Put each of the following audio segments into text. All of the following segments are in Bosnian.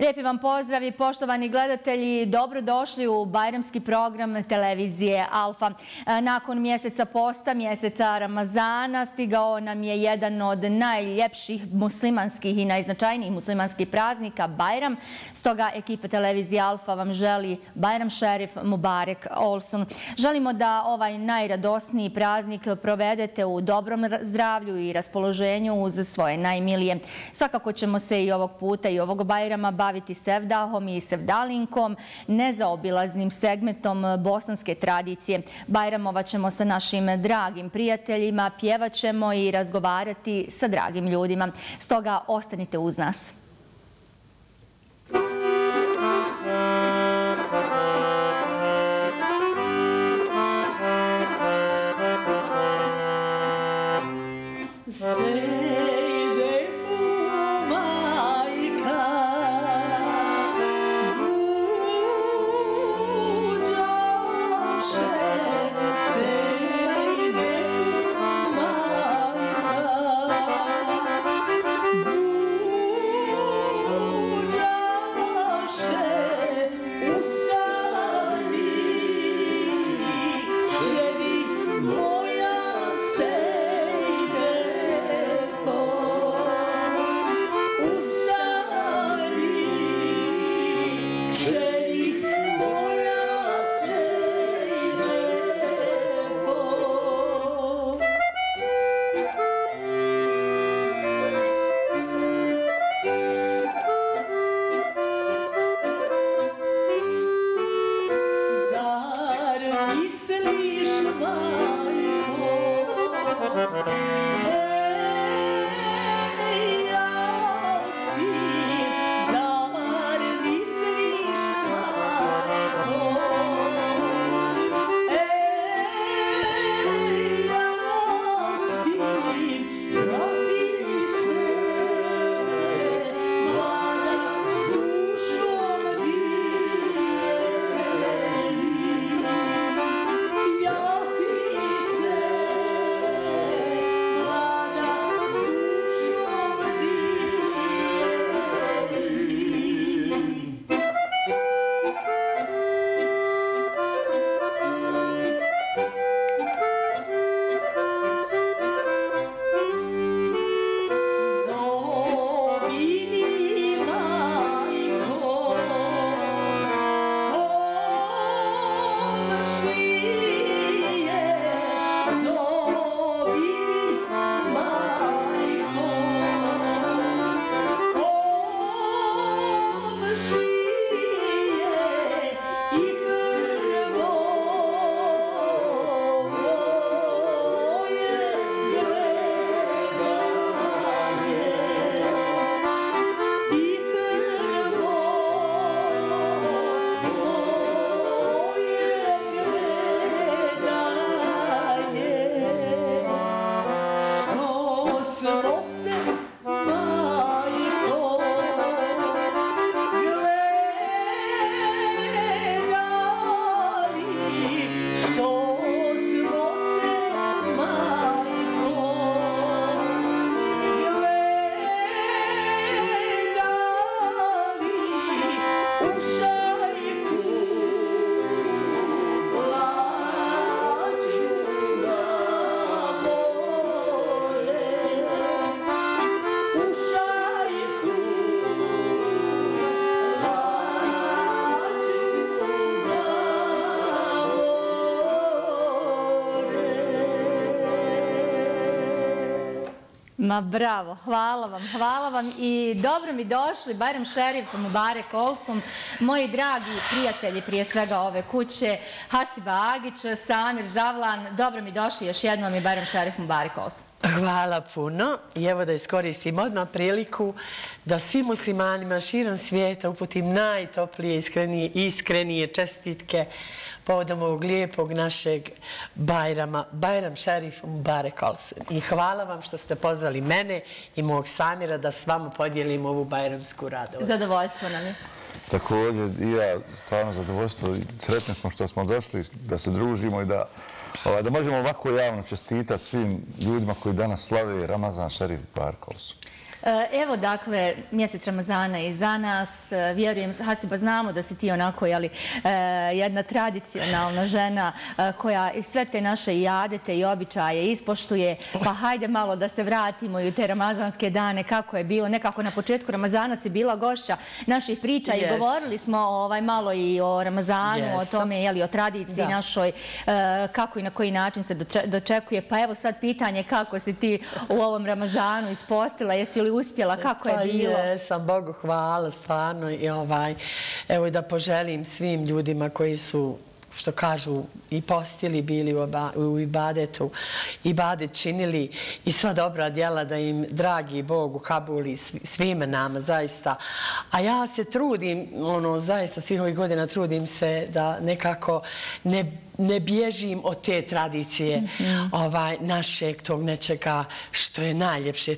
Lijepi vam pozdrav i poštovani gledatelji, dobrodošli u bajramski program televizije Alfa. Nakon mjeseca posta, mjeseca Ramazana, stigao nam je jedan od najljepših muslimanskih i najznačajnijih muslimanskih praznika, Bajram. Stoga ekipa televizije Alfa vam želi Bajram Šerif Mubarek Olsun. Želimo da ovaj najradosniji praznik provedete u dobrom zdravlju i raspoloženju uz svoje najmilije. Svakako ćemo se i ovog puta i ovog Bajrama baviti sevdahom i sevdalinkom, nezaobilaznim segmentom bosanske tradicije. Bajramovat ćemo sa našim dragim prijateljima, pjevaćemo i razgovarati sa dragim ljudima. Stoga ostanite uz nas. Ma bravo, hvala vam i dobro mi došli, Bajram Šerif Mubarek Olsun, moji dragi prijatelji prije svega ove kuće, Hasiba Agić, Samir Zavlan, dobro mi došli još jednom i Bajram Šerif Mubarek Olsun. Hvala puno i evo da iskoristim odmah priliku da svim muslimanima širom svijeta uputim najtoplije, iskrenije čestitke povodom ovog lijepog našeg Bajrama, Bajram Šerif Mubarek Olsun. I hvala vam što ste pozvali mene i mog Samira da s vama podijelim ovu bajramsku radost. Zadovoljstvo nam je. Također i ja stvarno zadovoljstvo i sretni smo što smo došli da se družimo i da možemo ovako javno čestitati svim ljudima koji danas slave Ramazan Šerif Mubarek Olsun. Evo, dakle, mjesec Ramazana je iza nas. Vjerujem, Hasiba, znamo da si ti onako, jedna tradicionalna žena koja sve te naše i adete i običaje ispoštuje. Pa hajde malo da se vratimo i u te ramazanske dane, kako je bilo. Nekako na početku Ramazana si bila gošća naših priča i govorili smo malo i o Ramazanu, o tome, o tradiciji našoj, kako i na koji način se dočekuje. Pa evo sad pitanje kako si ti u ovom Ramazanu ispostila, jesi li uspjela, kako je bilo? Pa jesam, Bogu hvala, stvarno. Evo da poželim svim ljudima koji su, što kažu, i postili, bili u ibadetu, ibadet činili i sva dobra djela da im dragi Bog ukabuli svime nama, zaista. A ja se trudim, zaista svih ovih godina trudim se da nekako ne bježim od te tradicije našeg tog nečega što je najljepše.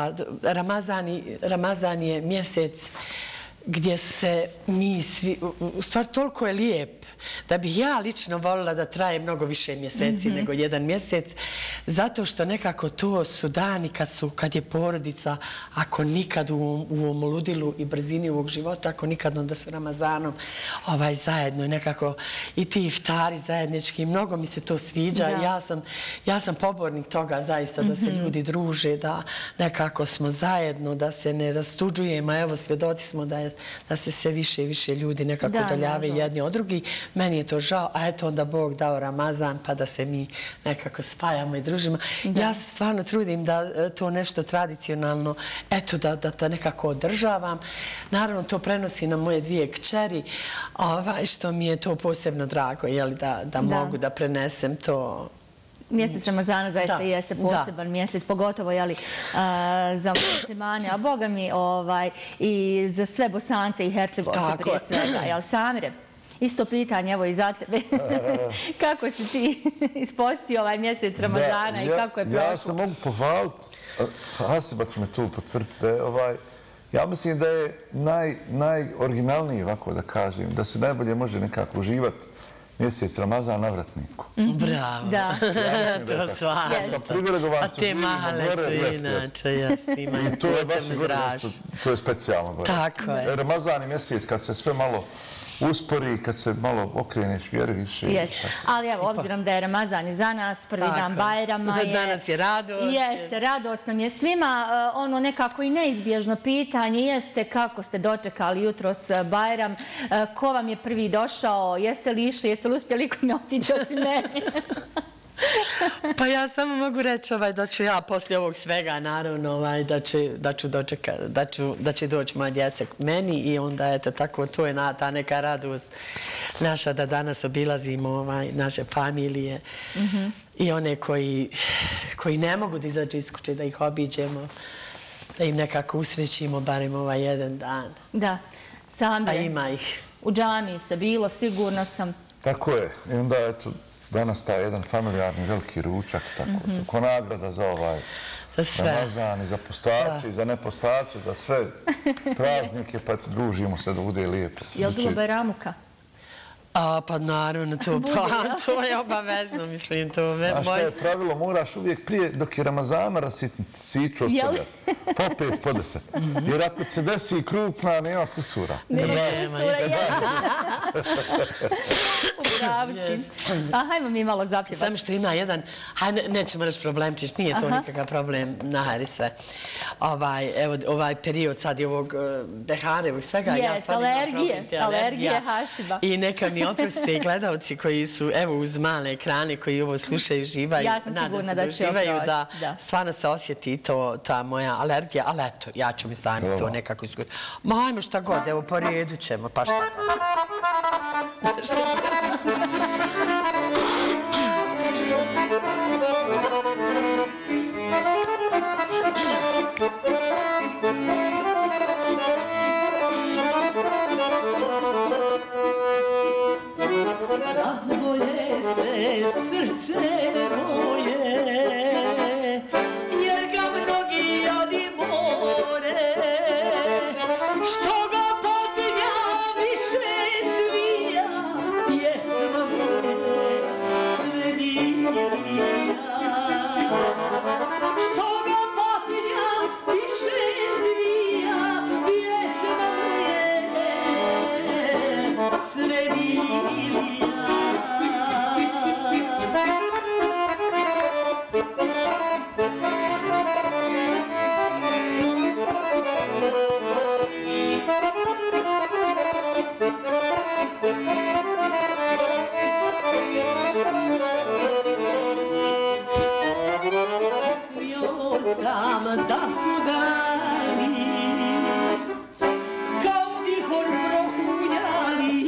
Ramazan je mjesec gdje se mi svi, u stvari toliko je lijep da bih ja lično voljela da traje mnogo više mjeseci nego jedan mjesec, zato što nekako to su dani kad je porodica, ako nikad u ovom ludilu i brzini ovog života, ako nikad onda s Ramazanom zajedno i nekako i ti iftari zajednički, mnogo mi se to sviđa. Ja sam pobornik toga zaista da se ljudi druže, da nekako smo zajedno, da se ne rastuđujemo. Evo, svjedoci smo da se sve više i više ljudi nekako udaljavaju jedni od drugih. Meni je to žao, a eto onda Bog dao Ramazan pa da se mi nekako spajamo i družimo. Ja se stvarno trudim da to nešto tradicionalno, eto da nekako održavam. Naravno, to prenosi na moje dvije kćeri, što mi je to posebno drago, da mogu da prenesem to. Mjesec Ramazana zaista jeste poseban mjesec, pogotovo za muslimane, a Boga mi i za sve Bosance i Hercegovce prije svega. Samire, isto pitanje, evo i za tebe. Kako si ti ispostio ovaj mjesec Ramazana i kako je prošlo? Ja se mogu pohvaliti, Hasiba će me tu potvrditi, ja mislim da je najoriginalniji, ovako da kažem, da se najbolje može nekako uživati mjesec Ramazan na vratniku. Bravo. Da. To stvarno. A te mahale su inače, imaju posebno draž. To je specijalno gore. Tako je. Ramazan je mjesec kad se sve malo uspori, kad se malo okreneš vjeri više. Ali evo, obzirom da je Ramazan iza nas, prvi dan Bajrama je... Danas je radost. Jeste, radost nam je svima. Ono nekako i neizbježno pitanje jeste kako ste dočekali jutros Bajram, ko vam je prvi došao, jeste li išli, jeste li uspjeli kome otići osim mene? Pa ja samo mogu reći da ću ja poslije ovog svega, naravno, da će doći moja djeca k meni i onda, eto, tako, to je ta neka radost naša da danas obilazimo naše familije i one koji ne mogu da izađu iz kuće, da ih obiđemo, da im nekako usrećimo barem ovaj jedan dan. Da, Samire. A ima ih. U džamiji se bilo, sigurno sam. Tako je. I onda, eto, danas taj jedan familijarni veliki ručak, tako, ko nagrada za ovaj Ramazan i za postače i za nepostače, za sve praznike, pa družimo se da bude lijepo. Je li bilo bajramuka? Pa naravno, to je obavezno, mislim. A što je pravilo, moraš uvijek prije, dok je Ramazana, rasitniti, siću ostavljati. Po 5, po 10. Jer ako se desi krupna, nema kusura. Nema kusura, A hajmo mi malo zapjevati. Samo što ima jedan, nećemo reći problemčić, nije to nikakav problem, nahari sve. Ovaj period sad i ovog behare i svega, ja stvarno imam problem. Alergije, Hasiba. I neka mi oproste i gledalci koji su, evo, uz male ekrane, koji ovo slušaju, živaju. Ja sam sigurna da će uživaju, da stvarno se osjeti ta moja alergija, ali eto, ja ću mi sami to nekako izgledati. Ma, hajmo šta god, evo, po redu ćemo, pa šta to? Šta ćemo? Razbolje se srce moje, jer ga mnogi jadi more, što ga potilja više svija, pjesma moje sve vija. da su dani kao vihor prohunjali,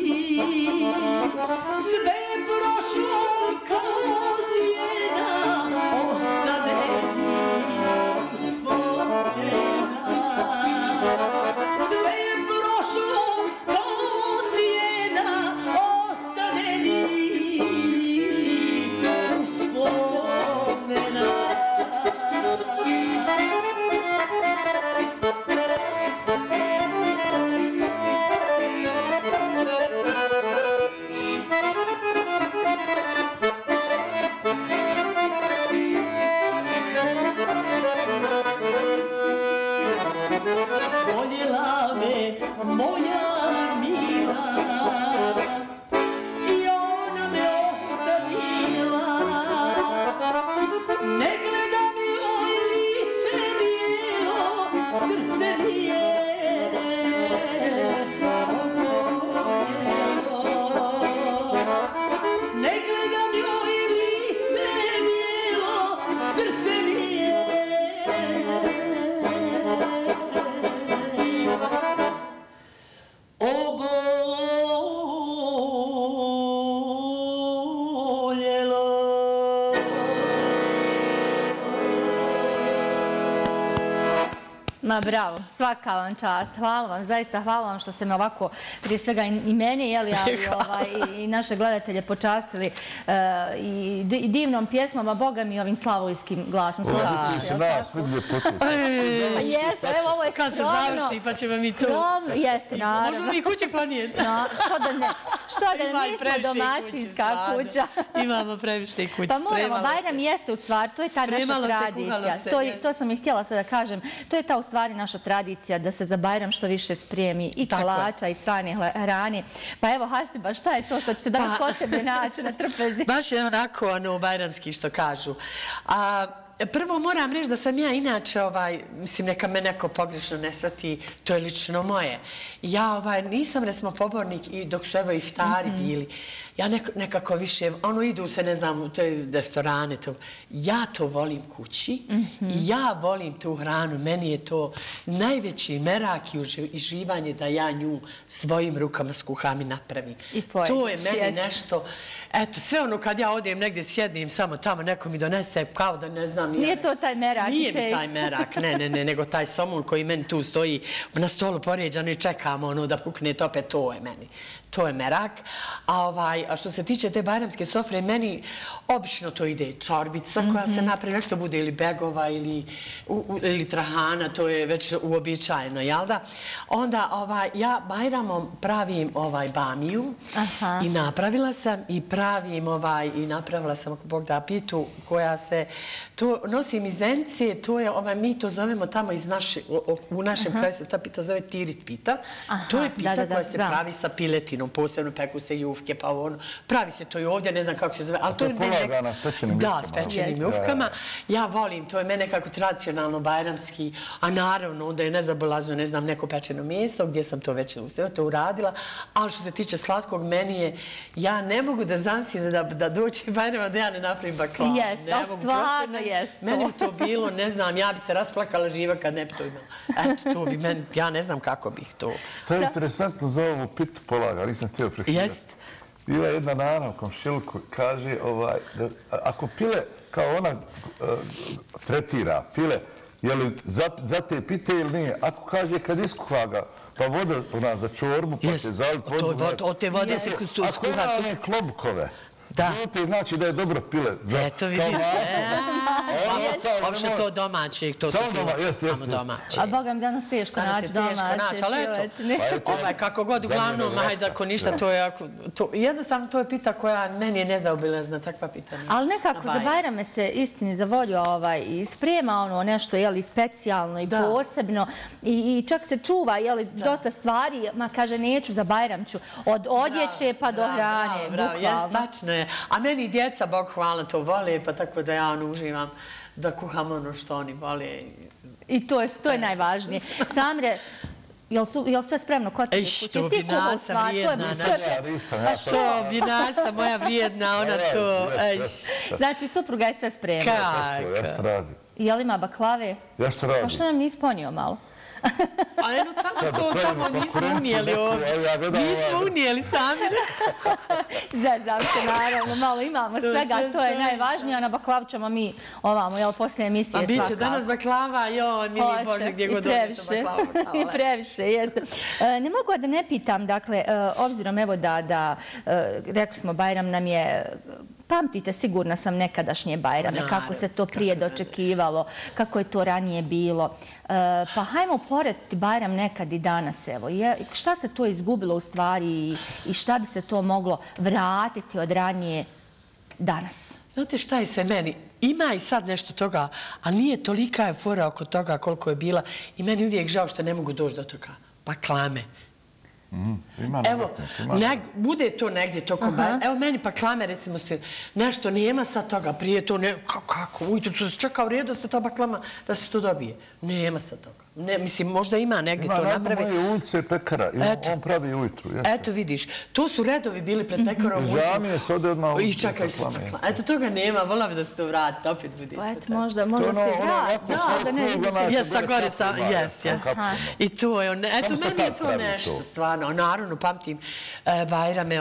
sve je prošlo kao sjena, ostane mi uspomena. Sve je prošlo kao sjena, ostane mi uspomena. Voljela me moja mila i ona me ostavila. Ne gledam joj lice bijelo, srce mi je oboljelo. Ne gledam joj lice bijelo, srce mi je Ma bravo, svaka vam čast. Hvala vam, zaista hvala vam što ste me ovako, prije svega i mene, ali i naše gledatelje počastili i divnom pjesmom, a Boga mi ovim slavojskim glasom. Ti se nas vidi ljepote. Jeste, evo ovo je kad se završi, pa ćemo mi to. Jeste, naravno. Možemo mi kuće planijeti. Što da ne, mi smo domaćinska kuća. Imamo previše kuće. Pa moramo, Bajram jeste u stvari, to je ta naša tradicija. To sam i htjela sad da kažem, to je ta u stvari naša tradicija da se za Bajram što više spremi i kolača i strane hrane. Pa evo, Hasiba, šta je to što će se danas kod tebe naći na trpezi? Baš je onako bajramski što kažu. Prvo moram reći da sam ja inače, mislim, neka me neko pogrešno ne shvati, to je lično moje. Ja nisam, recimo, pobornik i dok su evo iftari bili. Ja nekako više, idu se, ne znam, u te restorane, ja to volim kući i ja volim tu hranu. Meni je to najveći merak i uživanje da ja nju svojim rukama skuham i napravim. To je meni nešto, eto, sve ono kad ja odem negdje sjednim, samo tamo neko mi donese, kao da ne znam. Nije to taj merak? Nije mi taj merak, ne, nego taj somun koji meni tu stoji na stolu poređano i čekamo da pukne tope, to je meni. To je merak. A što se tiče te bajramske sofre, meni obično to ide čorbica koja se napravi, nešto bude ili begova ili trahana, to je već uobičajeno, jel da? Onda ja Bajramom pravim bamiju i napravila sam i pravim i napravila sam, ako Bog da, pitu koja se, to nosim iz Zenice, to je, mi to zovemo tamo u našem kraju se ta pita zove tirit pita. To je pita koja se pravi sa piletinom. Posebno peku se jufke, pa ono, pravi se to i ovdje, ne znam kako se zove. To je polagana s pečenim jufkama. Da, s pečenim jufkama. Ja volim, to je mene nekako tradicionalno bajramski, a naravno onda je nezabolazno, ne znam, neko pečeno meso, gdje sam to već sve to uradila, ali što se tiče slatkog, meni je, ja ne mogu da zamislim da doći Bajrama da ja ne napravim baklavu. Jeste, ali stvarno jeste. Meni bi to bilo, ne znam, ja bi se rasplakala živa kad ne bi to imala. Eto, to bi meni, ja ne znam kako bih to. To je interesantno za ovu pitu polaga, nisam htio prekidati. Bila je jedna nana u komšiluku, kaže, ako pile, kao ona tretira pile, je li za te pite ili nije? Ako kaže, kad iskuha ga, pa voda za čorbu, pa će zaliti vodu. Od te vode se skuha. Ako ima one klobukove, znači da je dobro pile. Eto vidiš. Uopšte to domaće. Samo domaće. A Boga mi danas teško naći domaće. Ali eto, kako god, uglavnom, hajde ako ništa, to je jednostavno to je pita koja meni je nezaobilazna, takva pitanja. Ali nekako za Bajrame se istini za volju sprema nešto specijalno i posebno i čak se čuva dosta stvari, ma kaže neću za Bajram ću, od odjeće pa do hrane, bukvalno. Tačno je. A meni djeca, Bog hvala, to vole, pa tako da ja uživam da kuham ono što oni vole. I to je najvažnije. Samre, je li sve spremno kod tebe? Što bi nasa vrijedna. Što bi nasa moja vrijedna, ona to... Znači, supruga je sve spremna. Kako? Je li ima baklave? Ja što radim? Pa što nam nisi ponio malo? A eno tamo nismo unijeli ovdje. Nismo unijeli sami. Zezam se, naravno, malo imamo svega, to je najvažnije, a na baklavu ćemo mi ovamo, jel, poslije emisije svakako. A bit će danas baklava, joj, mili Bože, gdje god dođeš to baklava. I previše, jeste. Ne mogu da ne pitam, dakle, obzirom evo da, rekli smo, Bajram nam je... Pamtite, sigurna sam, nekadašnje Bajrame, kako se to prije dočekivalo, kako je to ranije bilo. Pa hajmo porediti Bajram nekad i danas, evo. Šta se to izgubilo u stvari i šta bi se to moglo vratiti od ranije danas? Znate šta je se meni? Ima i sad nešto toga, a nije tolika je fora oko toga koliko je bila i meni uvijek žao što ne mogu doći do toga. Paklame. Evo, bude to negdje tokom Bajrama. Evo meni paklame, recimo se, nešto nema sad toga, prije to ne... Kako? Ujutro se čeka u redu da se ta baklama, da se to dobije. Nema sad toga. Mislim, možda ima negdje to napravi. Ima moje ulice pekara, on pravi ujutru. Eto vidiš, to su redovi bili pred pekarom ujutru. Žamije se ode odmah i čekaju se paklame. Eto, toga nema, volila bi da se to vrati, opet bude. Pa eto, možda se vrati. Jes, gore sam, jes. I to je, eto, meni je to nešto, stvarno. Naravno, pamtim Bajrame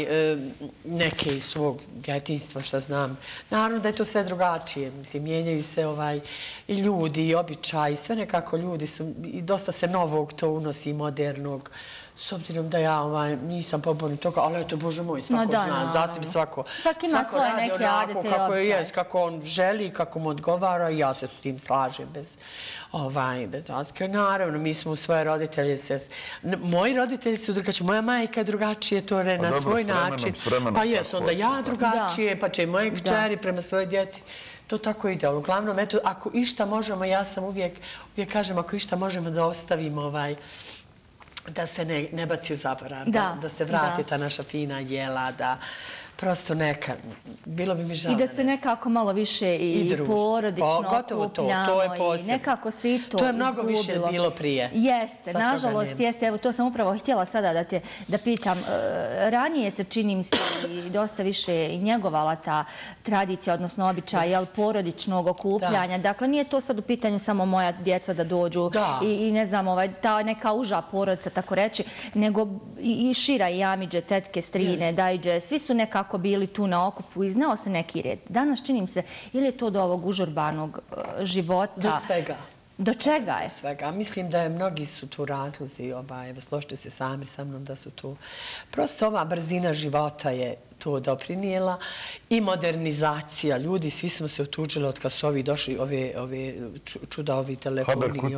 neke iz svog djetinjstva, što znam. Naravno da je to sve drugačije. Mislim, mijenjaju se i ljudi, i običaji, sve nekako ljudi su, i dosta se novog to unosi, modernog. S obzirom da ja nisam pobornik toga, ali eto, Bože moj, svako zna, zasib svako. Svaki ima svoje neke adete i običaje. Kako on želi, kako mu odgovara, i ja se s tim slažem bez razlike. Naravno, mi smo u svoje roditelje moji roditelji su drugačiji, moja majka je drugačije, to je na svoj način. Pa jes, onda ja drugačije, pa će i moje kćeri prema svojoj djeci. To tako ide. Uglavnom, eto, ako išta možemo, ja sam uvijek kažem, ako išta možemo da ostavimo da se ne baci u zaborav, da se vrati ta naša fina jela, da prosto neka, bilo bi mi žao. I da se nekako malo više i porodično okupljamo i nekako se i to izgubilo. To je mnogo više bilo prije. Jeste, nažalost, jeste. Evo, to sam upravo htjela sada da pitam. Ranije se, čini mi se, i dosta više njegovala ta tradicija, odnosno običaj porodičnog okupljanja. Dakle, nije to sad u pitanju samo moja djeca da dođu i ne znam, ta neka uža porodica, tako reći, nego i šira, i amidže, tetke, strine, dajđe, svi su nekako bili tu na okupu i znao se neki red. Danas činim se, ili je to do ovog užurbanog života? Do svega. Do čega je? Do svega. Mislim da mnogi su tu razlozi, složite se sami sa mnom da su tu. Prosto ova brzina života je to doprinijela i modernizacija. Ljudi, svi smo se otuđili od kad su ovi došli, čuda, ovi telefoni,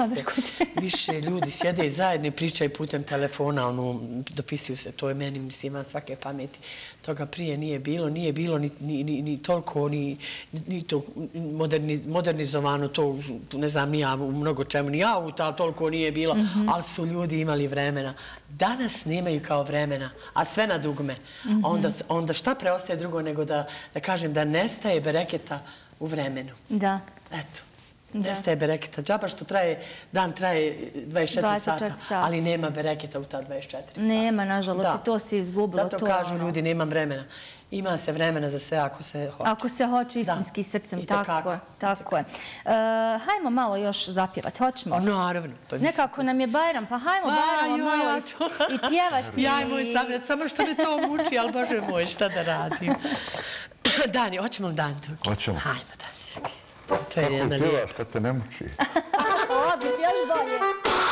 više ljudi sjede zajedno i pričaju putem telefona, dopisuju se, to je meni, mislim, van svake pameti. Toga prije nije bilo ni toliko, ni to modernizovano, to ne znam, ni ja u mnogo čemu, ni auta toliko nije bilo, ali su ljudi imali vremena. Danas nemaju kao vremena, a sve na dugme. Onda šta preostaje drugo nego da kažem da nestaje bereketa u vremenu. Da. Eto. Nestaje bereketa. Džaba što dan traje 24 sata, ali nema bereketa u ta 24 sata. Nema, nažalost, i to se izgubilo. Zato kažu ljudi, nemam vremena. Ima se vremena za sve ako se hoće. Ako se hoće istinski srcem, tako je. Hajmo malo još zapjevati, hoćemo? Naravno. Nekako nam je Bajram, pa hajmo Bajramo malo i pjevati. Jaj moj zamret, samo što me to muči, ali Bože moj, šta da radim. Dani, hoćemo li Dan? Hoćemo. Hajmo, Dani. Kako pjevaš kad te ne muči? Ovdje, pjeli bolje.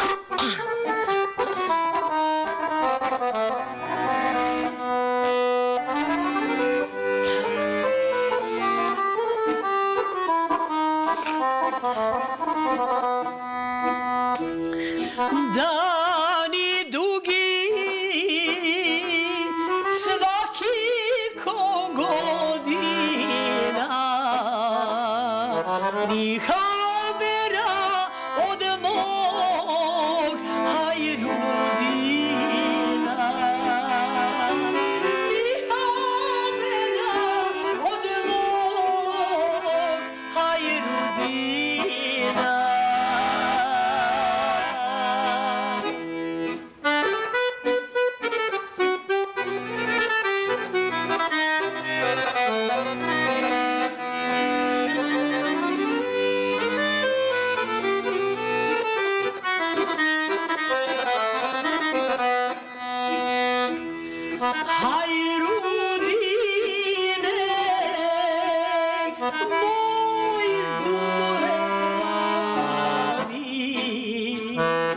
Dani dugi, svaki ko godina, ni habera od mog hajrudina. Ni habera od mog hajrudina.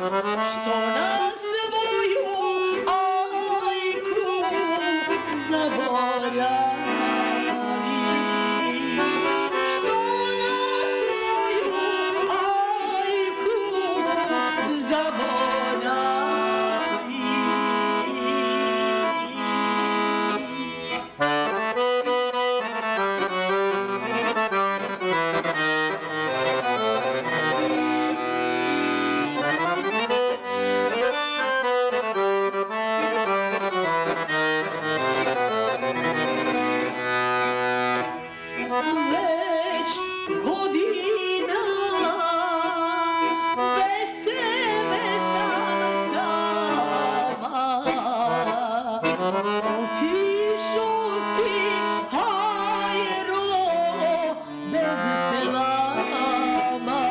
što na svoju ajku zaboravi. Što na svoju ajku zaboravi. Već godina bez tebe sama otišao si hajro bez selama.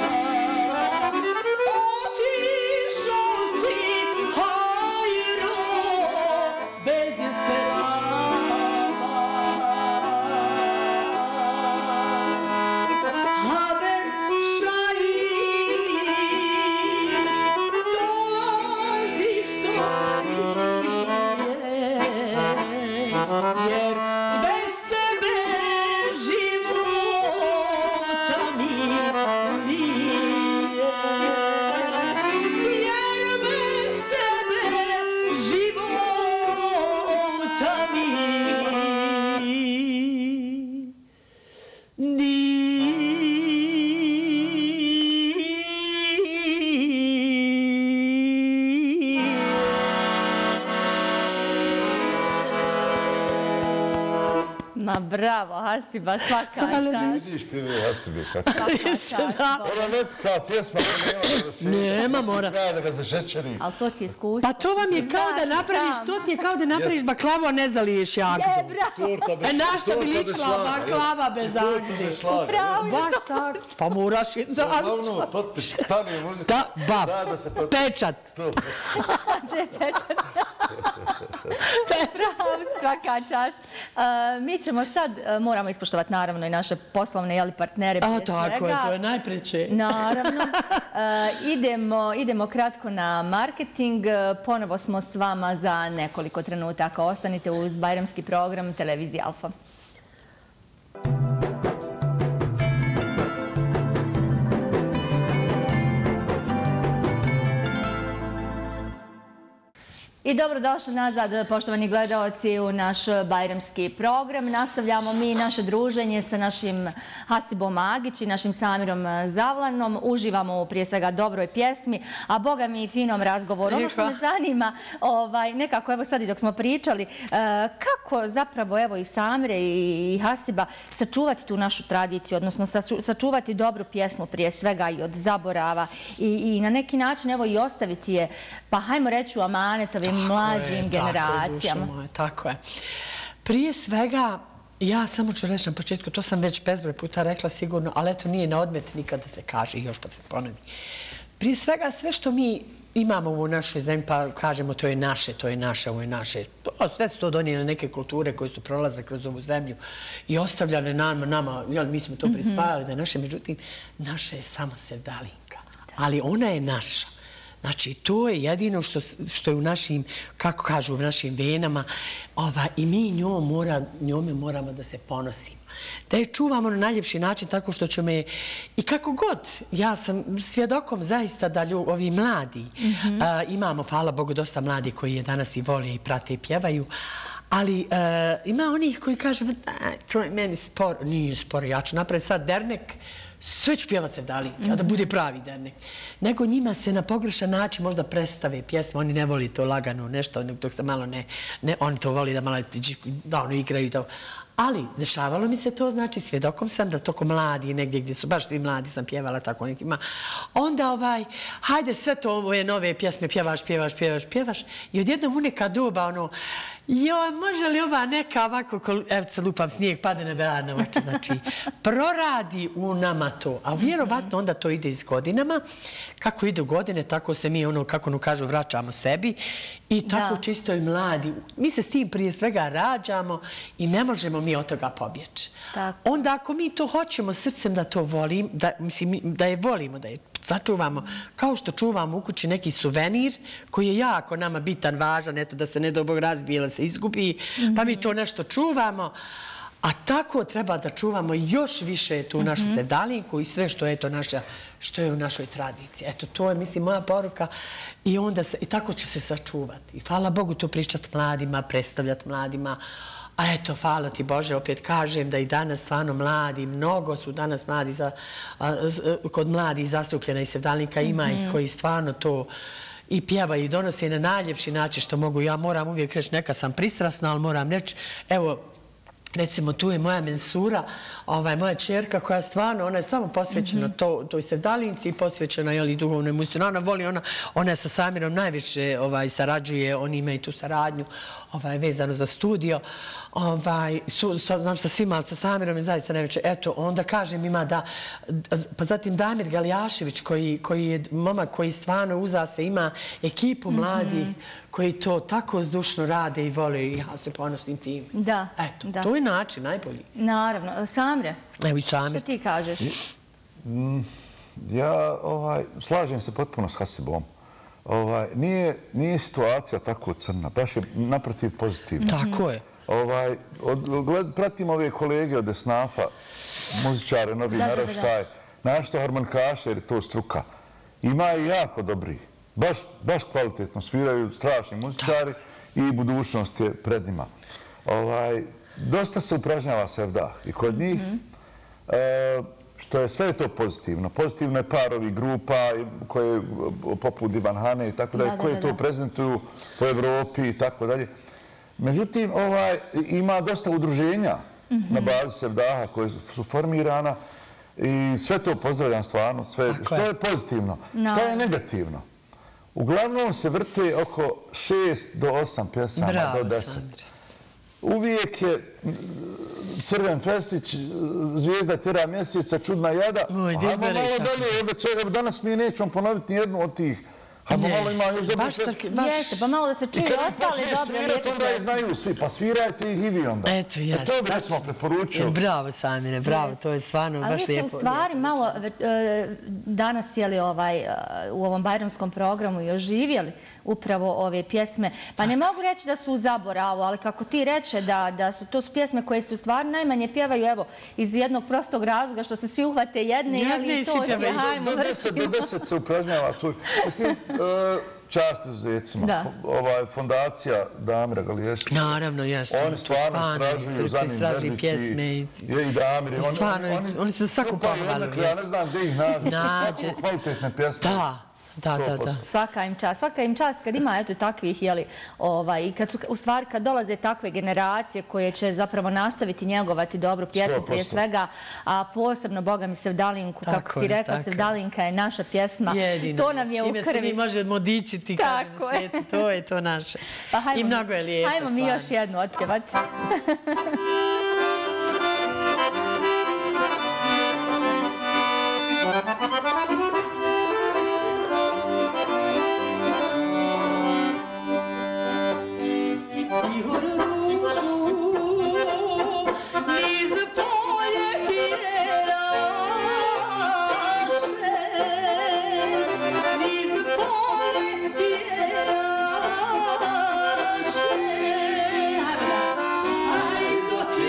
Otišao si hajro bez selama. Haber šalji, dolazi što prije, jer bez tebe života mi nije. Jer bez tebe života mi Ma bravo, Hasiba, svaka čast. Vidiš ti mi, Hasibi, kako? Svaka čast. Ona ne kao pjesma, Nema, mora. Treba da ga zašećeri. Ali to ti je iskustvo. Pa to vam je kao da napraviš, to ti je kao da napraviš baklavu, a ne zaliješ jagdu. Bravo. Na što bi ličila baklava bez jagde? Baš tako. Pa moraš je za Glavno, potpiš, stani muzika. Da, bav, pečat. Če pečat. Bravo, svaka čast. Mi ćemo sad, moramo ispoštovati naravno i naše poslovne partnere. A tako je, to je najpreće. Naravno. Idemo kratko na marketing. Ponovo smo s vama za nekoliko trenutaka. Ostanite uz bajramski program televizije Alfa. I dobrodošli nazad, poštovani gledaoci, u naš bajramski program. Nastavljamo mi naše druženje sa našim Hasibom Agić i našim Samirom Zavlanom. Uživamo u prije svega dobroj pjesmi, a boga mi i finom razgovoru. Ono što me zanima, nekako evo sad i dok smo pričali, kako zapravo evo i Samire i Hasiba sačuvati tu našu tradiciju, odnosno sačuvati dobru pjesmu prije svega i od zaborava i na neki način evo i ostaviti je, pa hajmo reći u amanetovim mlađim generacijama. Tako je. Prije svega, ja samo ću reći na početku, to sam već bezbroj puta rekla sigurno, ali eto nije na odmet nikada se kaže i još pa se ponovi. Prije svega sve što mi imamo u našoj zemlji, pa kažemo to je naše, ovo je naše. Sve su to donijele neke kulture koje su prolazile kroz ovu zemlju i ostavljane nama, mi smo to prisvajali da je naše, međutim, naša je samo sevdalinka, ali ona je naša. Znači, to je jedino što je u našim, kako kažu, u našim venama i mi njome moramo da se ponosimo. Da je čuvamo na najljepši način tako što ćemo je, i kako god, ja sam svjedokom zaista da ovi mladi, imamo, hvala Bogu, dosta mladi koji je danas i vole i prate i pjevaju, ali ima onih koji kažu, to je meni spor, nije spor, ja ću napraviti sad dernek, sve ću pjevat sevdalinke, a da bude pravi dernek. Nego njima se na pogrešan način možda predstave pjesme, oni ne voli to lagano nešto, dok se malo oni to voli da malo igraju. Ali dešavalo mi se to, znači svjedokom sam da toko mladi negdje gdje su, baš svi mladi sam pjevala tako nekima, onda hajde sve to ove nove pjesme pjevaš i odjednom u neka doba može li ova neka ovako, evo se lupam, snijeg pade na belarne oči, znači proradi u nama to, a vjerovatno onda to ide iz godinama, kako idu godine, tako se mi kako kažu vraćamo sebi i tako čisto i mladi. Mi se s tim prije svega rađamo i ne možemo najvažnije od toga pobjeći. Onda ako mi to hoćemo srcem da to volimo, da je volimo, da je sačuvamo, kao što čuvamo u kući neki suvenir koji je jako nama bitan, važan, eto da se ne do Bog razbije, da se izgubi, pa mi to nešto čuvamo. A tako treba da čuvamo još više tu našu sevdalinku i sve što je to naša, što je u našoj tradiciji. Eto, to je, mislim, moja poruka i onda se, i tako će se sačuvati. I hvala Bogu to pričati mladima, predstavljati mladima. A eto, hvala ti Bože, opet kažem da i danas stvarno mladi, mnogo su danas mladi, kod mladih zastupljena i sevdalnika, ima ih koji stvarno to i pjevaju i donose na najljepši način što mogu. Ja moram uvijek reći, neka sam pristrasna, ali moram reći, evo, recimo, tu je moja mensura, moja čerka koja stvarno, ona je samo posvećena toj sevdalinci i posvećena i duhovnoj muzici. Ona voli, ona je sa Samirom najviše sarađuje, oni imaju tu saradnju vezano za studio. Znam sa svima, ali sa Samirom je zaista najveće. Eto, onda kažem ima da, pa zatim Damir Galijašević koji je momak koji stvarno uza se ima ekipu mladih koji to tako zdušno rade i vole i ja se ponosim tim. Da. Eto, to je način najbolji. Naravno. Samre, što ti kažeš? Ja slažem se potpuno s Hasibom. Nije situacija tako crna, baš je naprotiv pozitivna. Tako je. Pratim ove kolege od Esnafa, muzičare, novi naraštaj, našto harmonikaše, jer je to struka. Ima i jako dobri, baš kvalitetno sviraju, strašni muzičari i budućnost je pred njima. Dosta se upražnjava sevdah i kod njih, što je sve to pozitivno. Pozitivno je par ovih grupa koje, poput Ivan Hane i tako dalje, koje to prezentuju po Evropi i tako dalje. Međutim, ima dosta udruženja na bazi sevdaha koje su formirana i sve to pozdravljam stvarno. Što je pozitivno? Što je negativno? Uglavnom se vrte oko 6 do 8 pjesama do 10. Uvijek je Crven Fesić, Zvijezda tjera mjeseca, Čudna jada. Hajmo malo dalje, danas mi nećemo ponoviti nijednu od tih. Hajmo malo ima još dobro pjesme. Jeste, pa malo da se čuje ostale dobre lijepe pjesme. Onda je znaju svi, pa svirajte ih i vi onda. Eto, jasno. To bi recimo preporučio. Bravo, Samire, bravo, to je stvarno baš lijepo. Ali vi ste u stvari malo danas u ovom bajramskom programu i oživjeli upravo ove pjesme. Pa ne mogu reći da su u zaboravu, ali kako ti reče da su to pjesme koje se u stvari najmanje pjevaju, evo, iz jednog prostog razloga što se svi uhvate jedne i to je hajmo vršimo. Do 10 se upražnjava tu. Mislim, čast izuzecima. Fondacija Damira Galijaševića. Naravno, jasno. Oni stvarno istražuju za njim veliki. I Damir. Oni su svaku pohvalu. Ja ne znam gdje ih nađe. Kvalitetne pjesme. Da. Svaka im čast kad ima takvih, i u stvari kad dolaze takve generacije koje će zapravo nastaviti njegovati dobru pjesmu prije svega, a posebno Boga mi sevdalinku, kako si rekla, sevdalinka je naša pjesma. To nam je u krvi. Čime se mi možemo dičiti u svijetu, to je to naše. I mnogo je lijepo. Hajmo mi još jednu otpjevati. Ajmo ti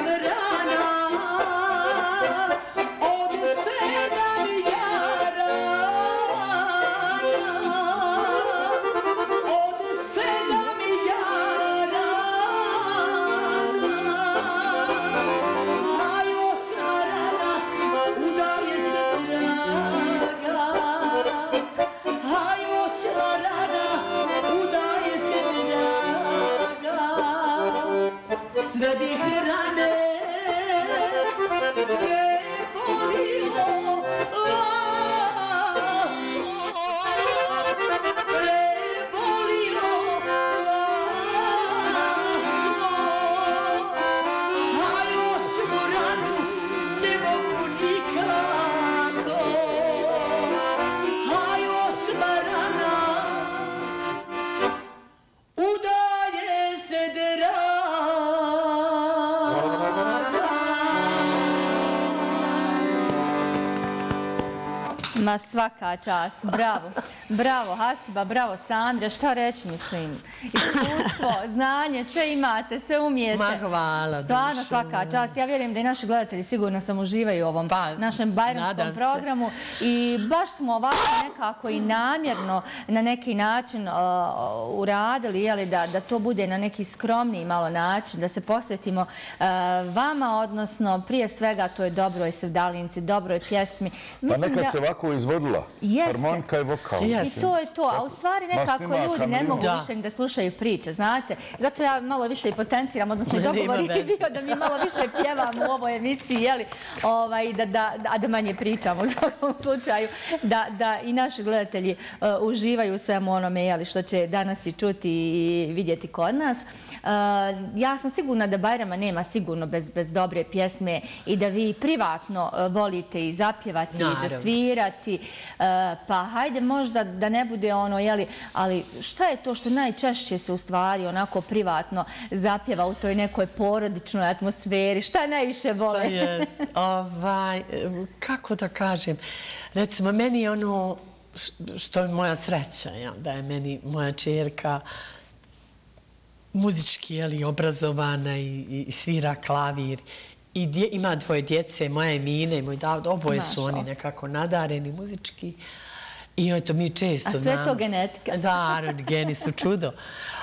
Ma svaka čast, bravo. Bravo Hasiba, bravo Sandra, šta reći mislim. Iskustvo, znanje, sve imate, sve umijete. Ma hvala. Stvarno svaka čast. Ja vjerujem da i naši gledatelji sigurno sam uživaju u ovom našem bajramskom programu. I baš smo ovako nekako i namjerno na neki način uradili da to bude na neki skromniji malo način, da se posvetimo vama, odnosno prije svega to je dobroj sevdalinci, dobroj pjesmi. Pa neka se ovako izvodila, harmonika i vokal. I to je to, a u stvari nekako ljudi ne mogu više da slušaju priče, znate. Zato ja malo više i potenciram, odnosno i dogovor je bio da mi malo više pjevamo u ovoj emisiji, a da manje pričamo u svakom slučaju, da i naši gledatelji uživaju u svemu onome što će danas i čuti i vidjeti kod nas. Ja sam sigurna da Bajrama nema sigurno bez dobre pjesme i da vi privatno volite i zapjevati i zasvirati. Pa hajde možda da ne bude ono, ali šta je to što najčešće se u stvari onako privatno zapjeva u toj nekoj porodičnoj atmosferi? Šta najviše vole? Kako da kažem? Recimo, meni je ono što je moja sreća, da je meni moja čerka muzički obrazovana i svira klavir. I ima dvoje djece, moja Emine i moj Davod, oboje su oni nekako nadareni muzički. I eto, mi često znamo. A sve to genetika. Da, geni su čudo.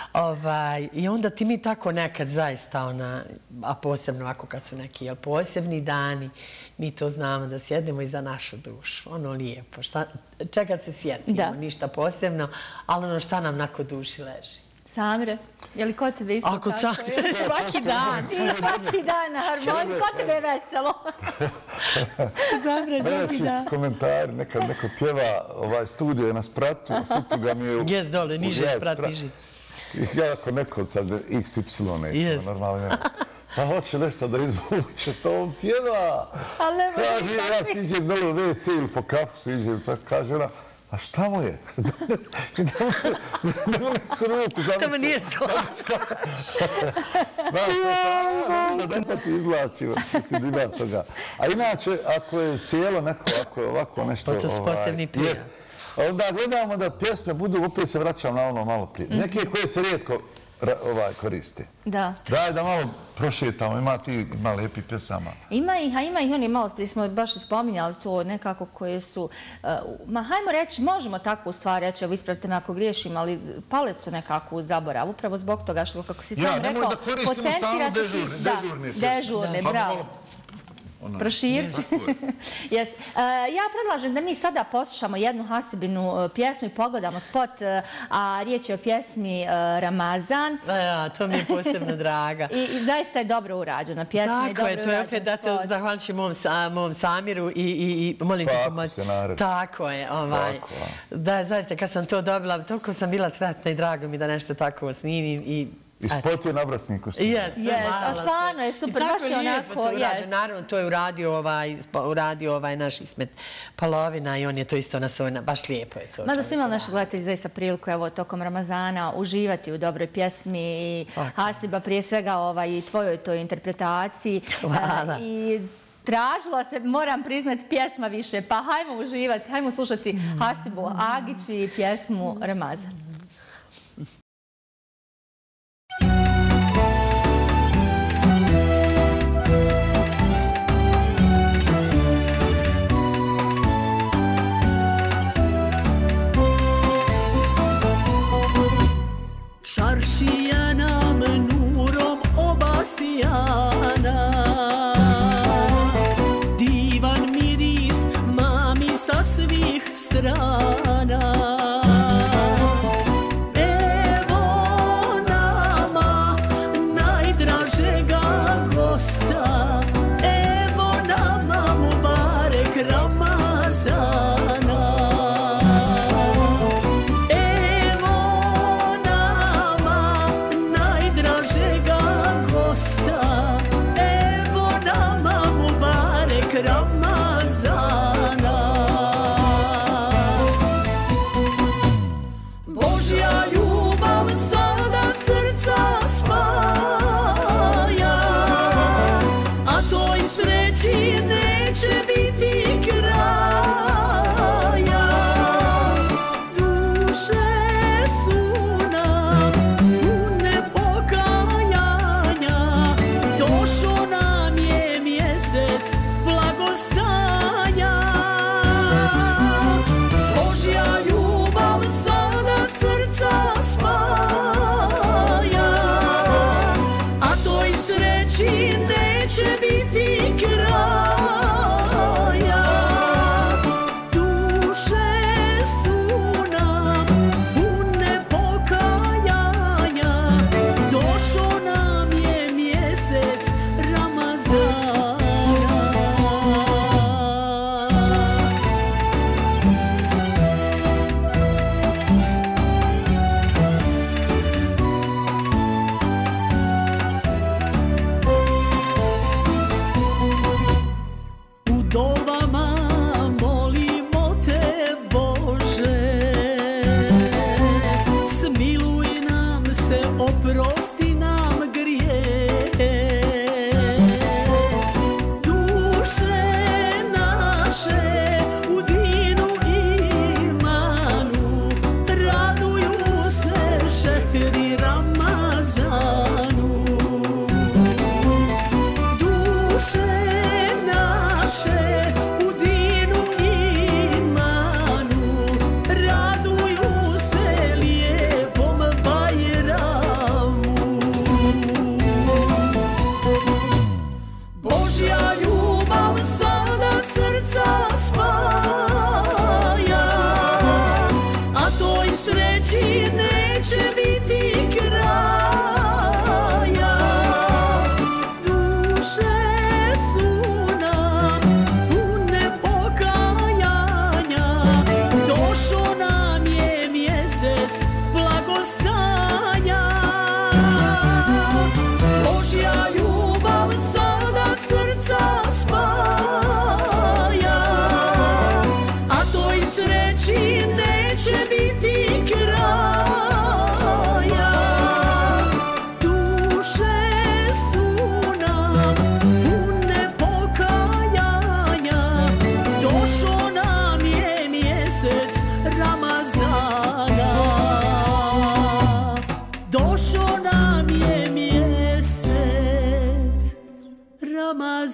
I onda ti mi tako nekad zaista, a posebno ako kad su neki posebni dani, mi to znamo da sjednemo i za našu dušu. Ono lijepo. Čega se sjetimo? Ništa posebno, ali ono šta nam nako duši leži. Samre, je li kod tebe isto tako? Svaki dan. Svaki dan na harmoniji. Kod tebe je veselo? Samre, svaki dan. Komentari, nekad neko pjeva, studio je na spratu, supruga mi je... Jes dole, niže sprat, niži. Ja ako neko sad XY neće, normalno. Pa hoće nešto da izvuče, to on pjeva. Kaže, ja si iđem dole u WC ili po kafu si iđem, tako kaže ona, a šta mu je? Da mu nesu ruku. Da mu nije slatko. Znaš, to sam, da ti izvlačio, mislim da ima toga. A inače, ako je sjelo neko, ako je ovako nešto... To su posebni prije. Onda gledamo da pjesme budu, opet se vraćam na ono malo prije. Neke koje se rijetko koriste. Da. Daj da malo prošetamo, ima lijepih pjesama. Ima ih, a ima ih oni malo prije smo baš spominjali to nekako koje su... Ma hajmo reći, možemo tako u stvari reći, evo ispravite me ako griješim, ali pale su nekako u zaborav. Upravo zbog toga što, kako si sam rekao, potencira se... Dežurne, bravo. Proširiti. Ja predlažem da mi sada poslušamo jednu Hasibinu pjesmu i pogledamo spot, a riječ je o pjesmi Ramazan. To mi je posebno draga. I zaista je dobro urađena pjesma. Tako je, to je opet da te zahvaljujem mom Samiru i molim te pomoć. Tako je. Da, zaista, kad sam to dobila, toliko sam bila sretna i drago mi da nešto tako snimim i I spot je na vratniku. Jes, a stvarno je super, baš je onako. I tako lijepo to urađe. Naravno, to je uradio ovaj naš Ismet Palovina i on je to isto na svoj, baš lijepo je to. Mada su imali naši gledatelji zaista priliku, evo, tokom Ramazana uživati u dobroj pjesmi i Hasiba prije svega i tvojoj toj interpretaciji. Hvala. I tražila se, moram priznati, pjesma više, pa hajmo uživati, hajmo slušati Hasibu Agić i pjesmu Ramazan.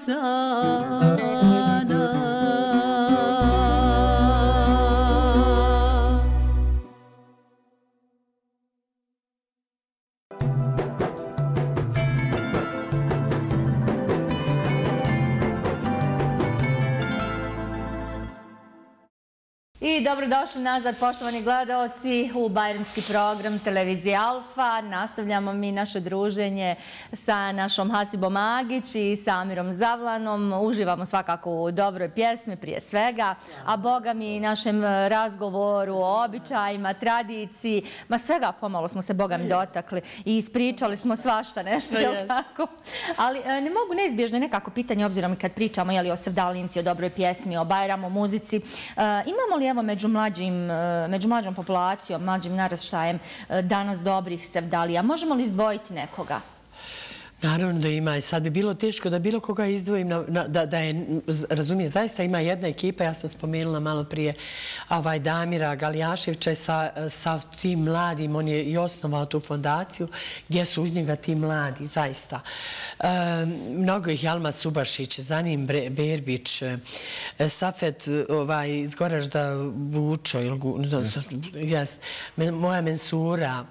Ramazana. I dobrodošli nazad, poštovani gledalci, u bajramski program televizije Alfa. Nastavljamo mi naše druženje sa našom Hasibom Agić i Samirom Zavlanom. Uživamo svakako u dobroj pjesmi prije svega, a boga mi i našem razgovoru o običajima, tradiciji, ma svega pomalo smo se boga mi dotakli i ispričali smo svašta nešto, je li tako? Ali ne mogu neizbježno nekako pitanje, obzirom kad pričamo o sevdalinci, o dobroj pjesmi, o Bajramu, muzici. Imamo li među mlađom populacijom, mlađim naraštajem danas dobrih sevdalija? Možemo li izdvojiti nekoga? Naravno da ima i sad bi bilo teško da bilo koga izdvojim, da je, razumijem, zaista ima jedna ekipa, ja sam spomenula malo prije Damira Galijaševića sa tim mladim, on je i osnovao tu fondaciju gdje su uz njega ti mladi, zaista. Mnogo ih je Alma Subašić, za njim Berbić, Safet iz Goražda Vučo, moja Mensura,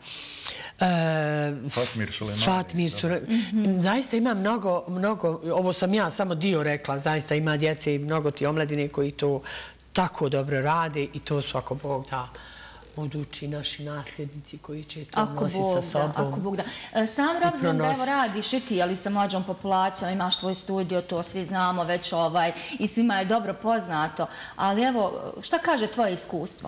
Fatmir Sulemani. Zaista ima mnogo, ovo sam ja samo dio rekla, zaista ima djece i mnogo ti omladine koji to tako dobro rade i to su, ako Bog da, budući naši nasljednici koji će to nositi sa sobom. Ako Bog da. Sam obzirom da evo radiš i ti, ali sa mlađom populacijom, imaš svoj studio, to svi znamo već i svima je dobro poznato, ali evo, šta kaže tvoje iskustvo?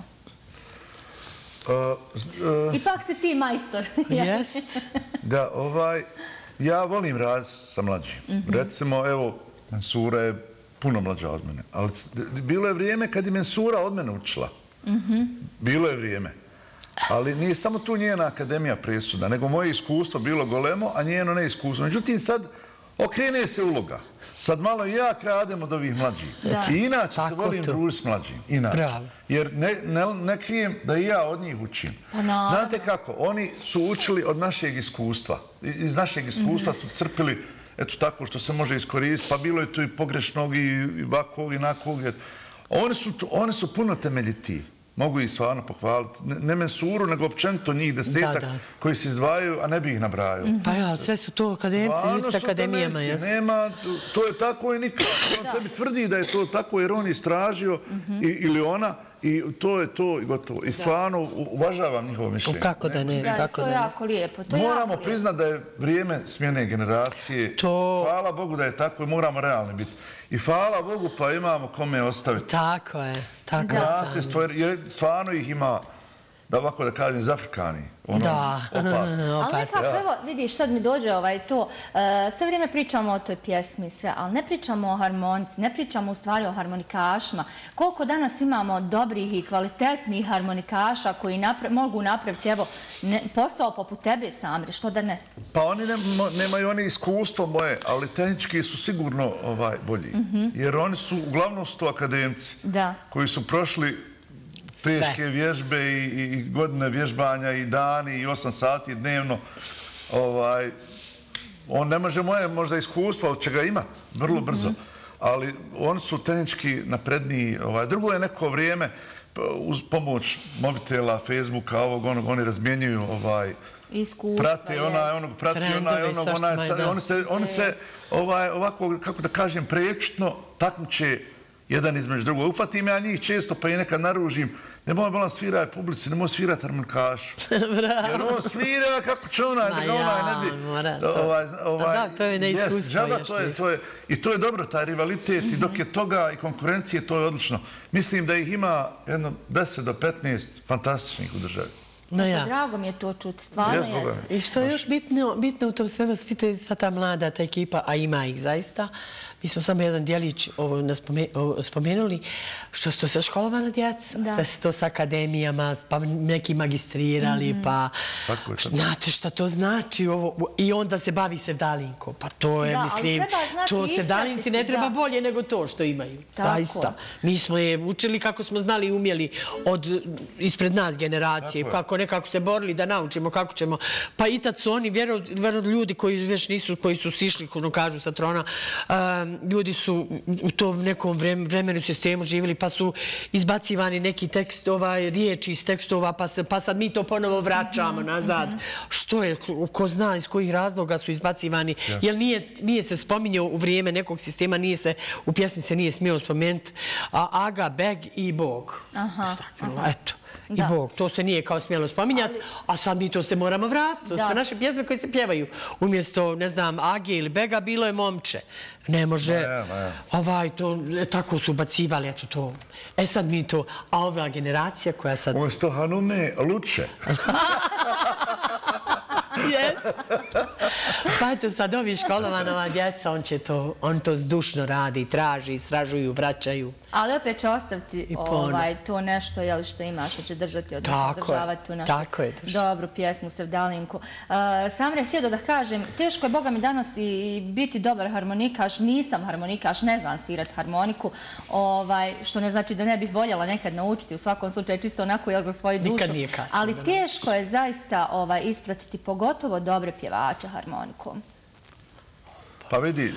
Ipak si ti majstor. Jest. Da, ja volim raditi sa mlađim. Recimo, evo, Mensura je puno mlađa od mene, ali bilo je vrijeme kad je Mensura od mene učila. Bilo je vrijeme. Ali nije samo tu njena akademija presudna, nego moje iskustvo bilo golemo, a njeno neiskustvo. Međutim, sad okrene se uloga. Sad malo i ja kradem od ovih mlađih. I inače se volim družiti s mlađim. Jer ne krijem da i ja od njih učim. Znate kako? Oni su učili od našeg iskustva. Iz našeg iskustva su crpili eto tako što se može iskoristiti. Pa bilo je tu i pogrešnog i ovakvog i nakvog. Oni su puno temeljitiji. Mogu ih stvarno pohvaliti. Ne Mensuru, nego općenito njih 10-ak koji se izdvajaju, a ne bi ih nabrajao. Pa ja, sve su to akademci, ljudi s akademijama. Nema, to je tako i nikad. On tebi tvrdi da je to tako jer on istražio ili ona i to je to i gotovo. I stvarno uvažavam njihovo mišljenje. Kako da ne, kako da ne. To je jako lijepo. Moramo priznati da je vrijeme smjene generacije. Hvala Bogu da je tako i moramo realni biti. I hvala Bogu pa imamo kome ostaviti. Tako je. Jer stvarno ih ima, da ovako da kažem, zafrkani. Da, opasno. Ali nekako, evo, vidiš, sad mi dođe to, sve vrijeme pričamo o toj pjesmi i sve, ali ne pričamo o harmonici, ne pričamo u stvari o harmonikašima. Koliko danas imamo dobrih i kvalitetnih harmonikaša koji mogu napraviti, evo, posao poput tebe, Samri, što da ne? Pa oni nemaju oni iskustvo moje, ali tehnički su sigurno bolji. Jer oni su, uglavnom su to akademci koji su prošli teške vježbe i godine vježbanja i dani i 8 sati dnevno. On ne može moje možda iskustvo, ali će ga imati vrlo brzo. Ali oni su tehnički napredniji. Drugo je neko vrijeme uz pomoć mobitela, Facebooka, ovog, onog, oni razmjenjuju prate onog, oni se ovako, kako da kažem, prečutno takmiče jedan između drugog. Ufatim ja njih često pa i nekad naružim. Ne moj bolan sviraj publici, ne moj svirati harmonikašu. Jer on svira kako će onaj, da ga onaj ne bi... Da, to je neiskustvo još. I to je dobro, taj rivalitet. I dok je toga i konkurencije, to je odlično. Mislim da ih ima jedno 10 do 15 fantastičnih u državi. Drago mi je to čuti, stvarno jeste. I što je još bitno u tom svemu, sva ta mlada, ta ekipa, a ima ih zaista, mi smo samo jedan dijelić spomenuli, što su to sve školovana djeca, sve su to s akademijama, pa neki magistrirali, pa znate šta to znači i onda se bavi sevdalinkom. Pa to je, mislim, to sevdalinci ne treba bolje nego to što imaju. Zaista. Mi smo je učili kako smo znali i umjeli ispred nas generacije, kako nekako se borili da naučimo kako ćemo. Pa i tad su oni, vjerojatno ljudi koji već nisu, koji su sišli, kažu sa trona, ljudi su u tom nekom vremenu sistemu živjeli, pa su izbacivani neki tekst, riječi iz tekstova, pa sad mi to ponovo vraćamo nazad. Što je, ko zna iz kojih razloga su izbacivani, jer nije se spominjao u vrijeme nekog sistema, u pjesmi se nije smio spomenuti Aga, Beg i Bog. Eto. I Bog. To se nije kao smjelo spominjati, a sad mi to se moramo vratiti. To su naše pjesme koje se pjevaju. Umjesto, ne znam, Age ili Bega bilo je Momče. Ne može. Tako su ubacivali, eto to. Sad mi to, a ova generacija koja sad... Umjesto Hanume, Luče. Pa eto sad ovi školovana djeca, on to zdušno radi, traži, istražuju, vraćaju. Ali opet će ostaviti to nešto što imaš, što će držati, odnosno državati tu našu dobru pjesmu, Sevdalinku. Sam je htio da kažem, teško je, Boga mi, danas i biti dobar harmonikaš. Nisam harmonikaš, ne znam svirati harmoniku, što ne znači da ne bih voljela nekad naučiti, u svakom slučaju čisto onako za svoju dušu. Nikad nije kasno. Ali teško je zaista ispratiti pogotovo dobre pjevače harmonikom. Pa vidi,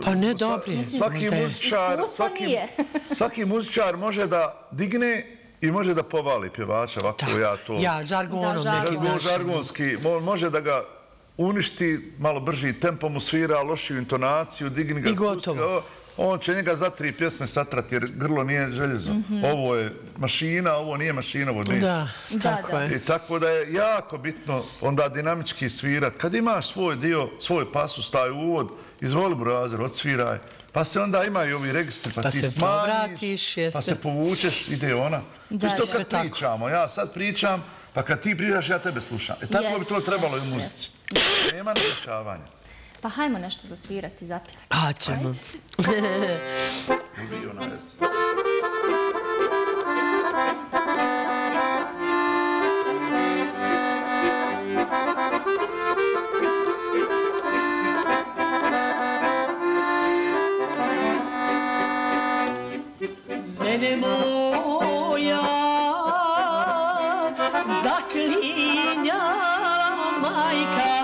svaki muzičar može da digne i može da povali pjevača. Žargonom nekim našim. Žargonski, može da ga uništi, malo brži tempo mu svira, lošiju intonaciju, digni ga spusti. On će njega za 3 pjesme satrati jer grlo nije željezo. Ovo je mašina, ovo nije mašina, ovo nije. I tako da je jako bitno onda dinamički svirat. Kad imaš svoj dio, svoj pasus, taj uvod, izvoli Burazer, odsviraj. Pa se onda imaju ovi registri, pa ti smanjiš, pa se povučeš, ide ona. Isto kad pričamo, ja sad pričam, pa kad ti pričaš, ja tebe slušam. Tako bi to trebalo i u muzici. Nema naglašavanja. Pa hajmo nešto zasvirati, zapjevati. Ćemo. Mene moja zaklinja majka,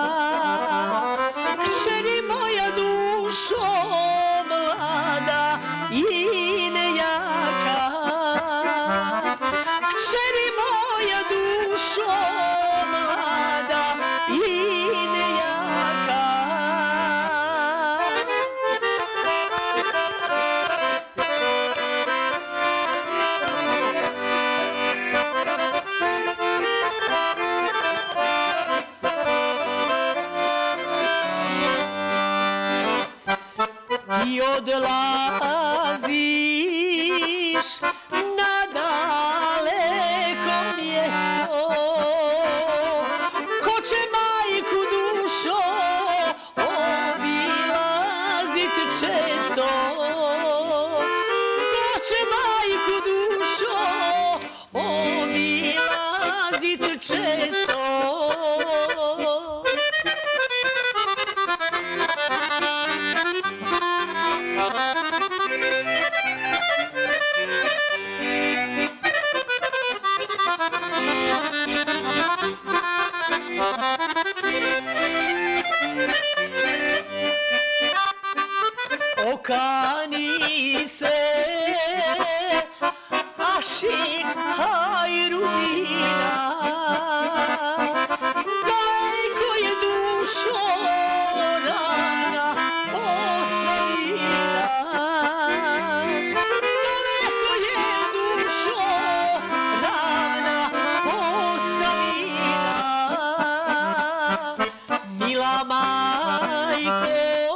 kćeri moja dušo mlada i nejaka, kćeri moja dušo mlada i nejaka. Ti odlaziš na daleko mjesto, ko će majku dušo obilazit često, ko će majku dušo obilazit često. Okani se, aši hajrudina, daleko je dušo ravna Posavina, daleko je dušo ravna Posavina, mila majko.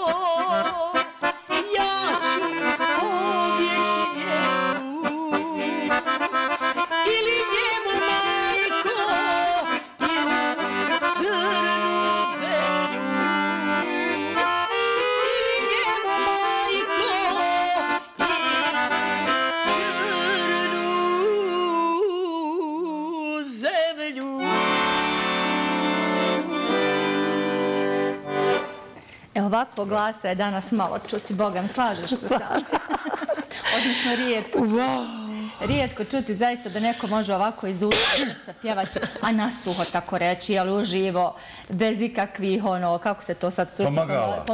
Ovakvog glasa je danas malo čuti. Boga mi, slažeš se sa? Odnosno rijetko. rijetko čuti zaista da neko može ovako iz ulica pjevati, a nasuho tako reći, ali uživo, bez ikakvih, kako se to sad suči? Pomagala.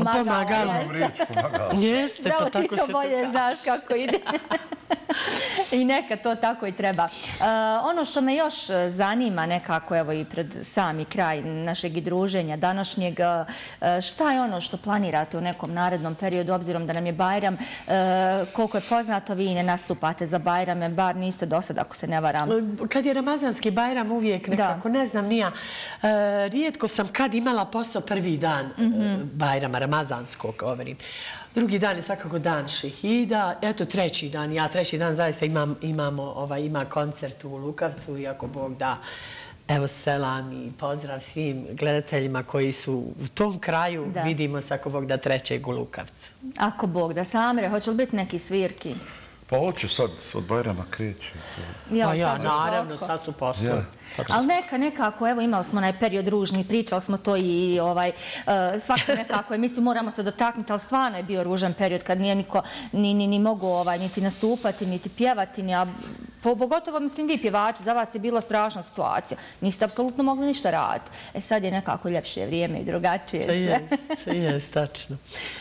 Jeste, pa tako se to... Ti to bolje znaš kako ide. I neka to tako i treba. Ono što me još zanima nekako, evo i pred sami kraj našeg i druženja današnjeg, šta je ono što planirate u nekom narednom periodu, obzirom da nam je Bajram, koliko je poznato, vi ne nastupate za Bajrame, bar niste do sada, ako se ne varam. Kad je ramazanski Bajram uvijek nekako, ne znam, nija, rijetko sam kad imala posao prvi dan Bajrama, ramazanskog, govorim. Drugi dan je svakako dan šehida. Eto, treći dan. Ja treći dan zaista ima koncert u Lukavcu i ako Bog da, evo selam i pozdrav svim gledateljima koji su u tom kraju. Vidimo se ako Bog da 3. u Lukavcu. Ako Bog da. Samire, hoće li biti neki svirki? Pa hoće sad, od Bajrama kreće. Pa ja, naravno, sad su poslovi. Ali nekako, evo imali smo onaj period ružni, pričali smo to i svako nekako emisiju moramo se dotaknuti, ali stvarno je bio ružan period kad nije niko ni mogu niti nastupati, niti pjevati, pogotovo, mislim, vi pjevači, za vas je bila strašna situacija. Niste apsolutno mogli ništa raditi. Sad je nekako ljepše vrijeme i drugačije sve. Jest, tačno.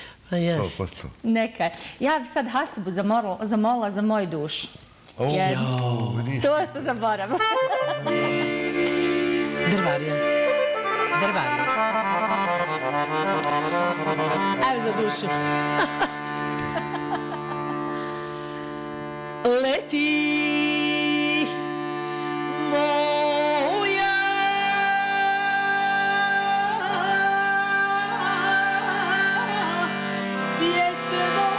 Neka. Ja bi sad Hasibu zamolila za moju dušu. To ste zaboravili. Drvarija. Evo za dušu. Leti moja pjesmo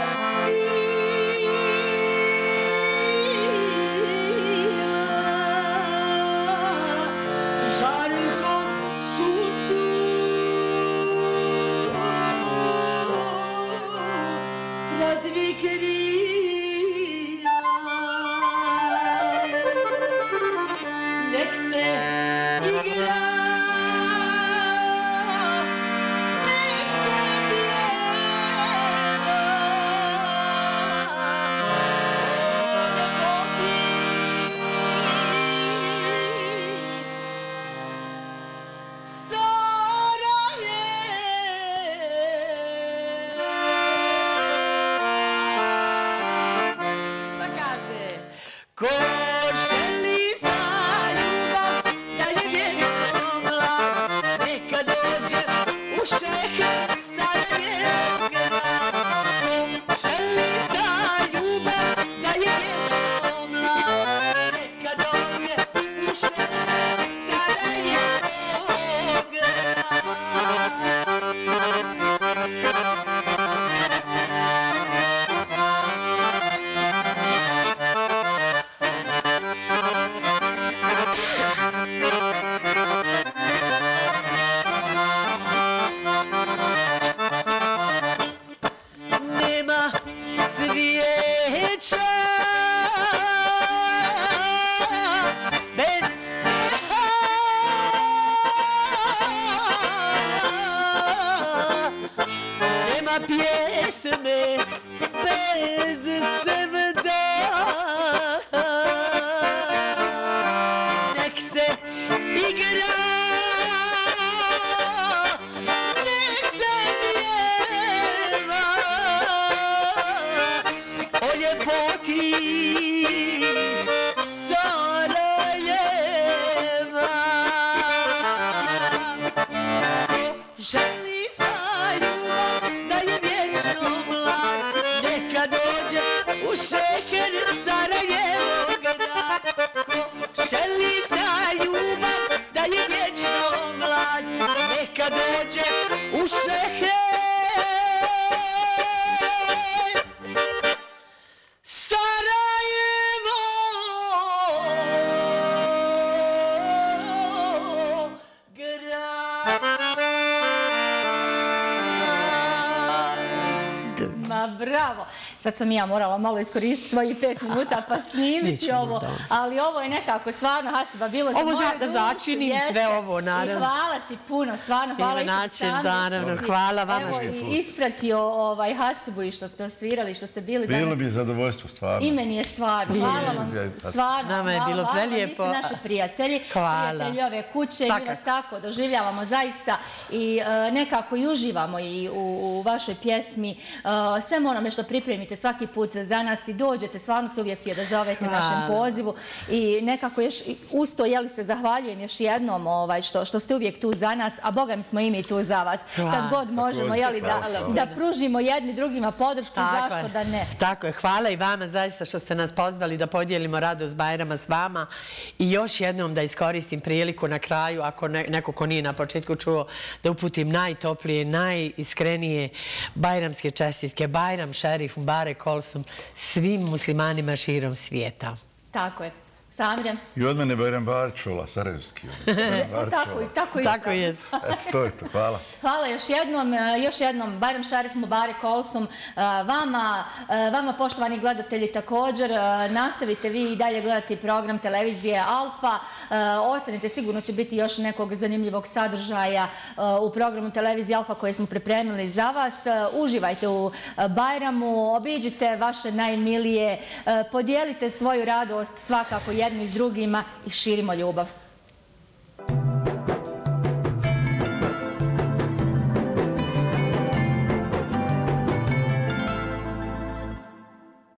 Bravo. Sad sam ja morala malo iskoristiti svojih 5 minuta pa snimiti ovo, ali ovo je nekako stvarno, Hasiba, bilo za moju dušu. Ovo da začinim sve ovo, naravno. I hvala ti puno, stvarno hvala i naravno, hvala vama što ste ispratio Hasibu i što ste osvirali, što ste bili danas. Bilo bi zadovoljstvo, stvarno. I meni je stvarno. Hvala vam, stvarno. Nama je bilo prelijepo. Vi ste naši prijatelji, prijatelji ove kuće i mi vas tako doživljavamo zaista i nekako i uživamo i u vašoj pjesmi. Sve onome što pripremite svaki put za nas i dođete, stvarno se uvijek je da zovete našem pozivu i nekako još uz to se zahvaljujem još jednom što ste uvijek tu za nas, a Boga mi smo i mi tu za vas. Kad god možemo da pružimo jedni drugima podršku, zašto da ne? Tako je, hvala i vama zaista što ste nas pozvali da podijelimo radost Bajrama s vama i još jednom da iskoristim priliku na kraju, ako neko ko nije na početku čuo, da uputim najtoplije, najiskrenije bajramske čestitke, Bajram Šerif, Mubarek Olsum, svim muslimanima širom svijeta. Tako je. Samire? I od mene Bajram Barčola, Sarajevski. Tako je. Eto, to je to. Hvala. Hvala još jednom. Bajram Šerif, Mubarek Olsum. Vama, poštovani gledatelji, također. Nastavite vi i dalje gledati program televizije Alfa. Ostanite, sigurno će biti još nekog zanimljivog sadržaja u programu televizije Alfa koje smo pripremili za vas. Uživajte u Bajramu, obiđite vaše najmilije, podijelite svoju radost svakako jedni s drugima i širimo ljubav.